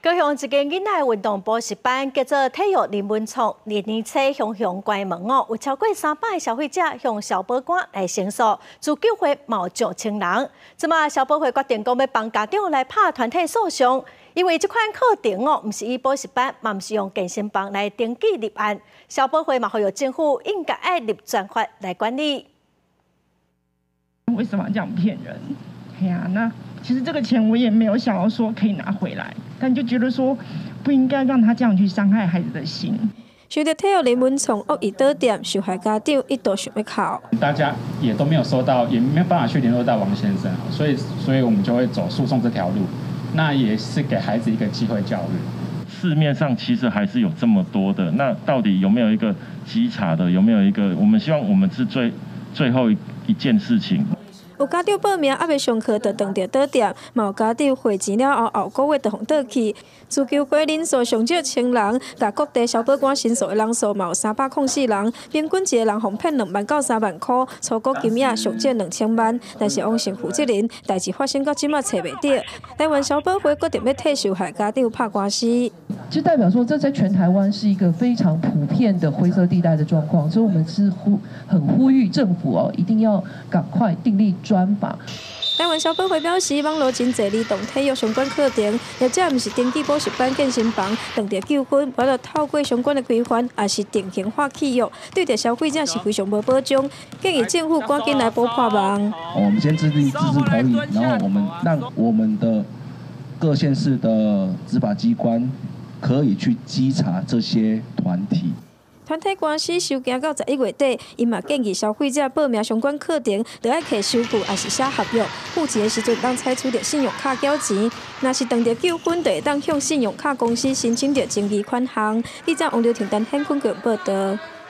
高雄一间囡仔运动补习班叫做体育人文创，年年初向向关门哦，有超过300个消费者向消保官来申诉，自救会冒上千人。即马消保会决定讲要帮家长来拍团体诉讼，因为这款课程哦，毋是以补习班，嘛毋是用健身房来登记立案，消保会嘛呼吁政府应该爱立专法来管理。 为什么要这样骗人？哎呀，那其实这个钱我也没有想要说可以拿回来，但就觉得说不应该让他这样去伤害孩子的心。 受到体育人文创恶意倒店，受害家长一度想要哭。 大家也都没有收到，也没有办法去联络到王先生，所以我们就会走诉讼这条路。那也是给孩子一个机会教育。 市面上其实还是有这么多的，那到底有没有一个稽查的？有没有一个？我们希望我们是最后一件事情。 有家长报名还未上课，就当着倒店，嘛有家长汇钱了后个月就互倒去。自救会人数上少1000人，甲各地消保官申诉的人数嘛有304人，平均一个人哄骗2万到3万块，初估金额上限2000万。但是王姓负责人，代志发生到即马找袂到，台湾消保会决定要替受害家长拍官司。 就代表说，这在全台湾是一个非常普遍的灰色地带的状况，所以我们是很呼吁政府一定要赶快订立专法。 台湾消保会表示，网络真侪儿童体育相关课程，或者毋是登记补习班、健身房，当着纠纷，或者透过相关的规范，也是定型化契约，对着消费者是非常无保障。建议政府赶紧来补破网。 我们先制定自治条例，然后我们让我们的各县市的执法机关可以去稽查这些团体。 团体官司收件到11月底，因嘛建议消费者报名相关课程，就要摕收据，也是写合约。付钱的时阵，当采取着信用卡缴钱。若是当着纠纷，就会当向信用卡公司申请着争议款项。记者王刘婷、陈hen坤报道。